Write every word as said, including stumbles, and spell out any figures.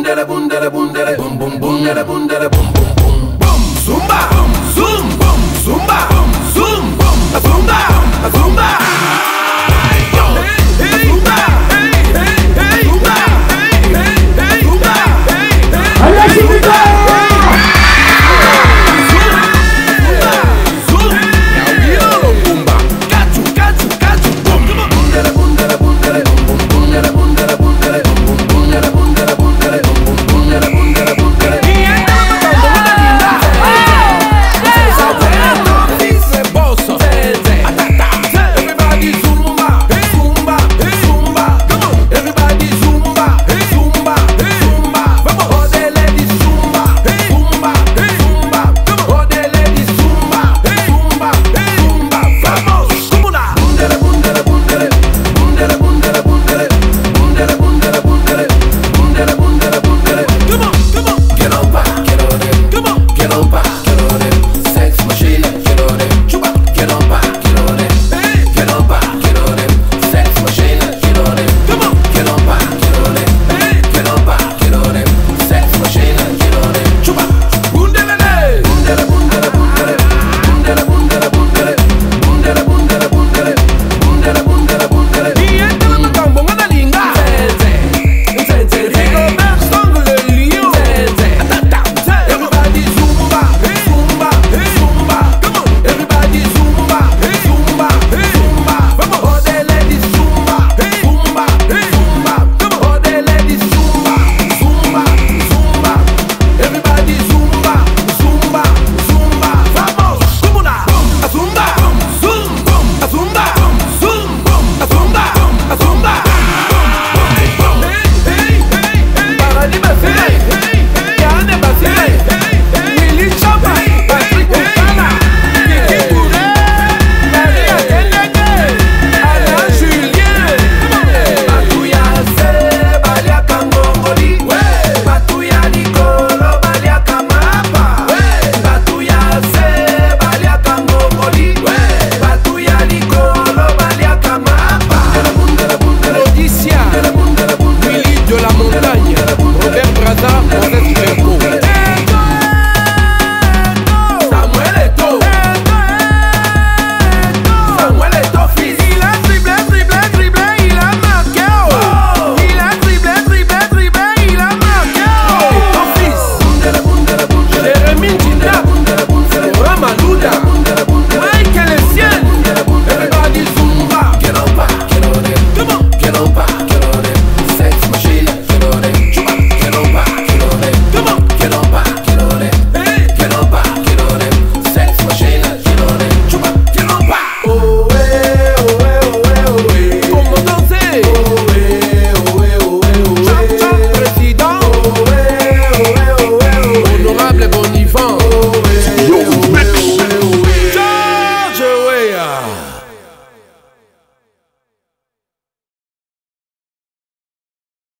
bundere bundere bundere bum bum bundere bundere bum bum bum bum zumba bum zoom bum zumba bum zoom bum zumba zumba yo hey zumba hey hey hey zumba hey hey hey zumba hey hey allez zumba Bundere bundere bundere bum bum bundere bundere bundere bum bum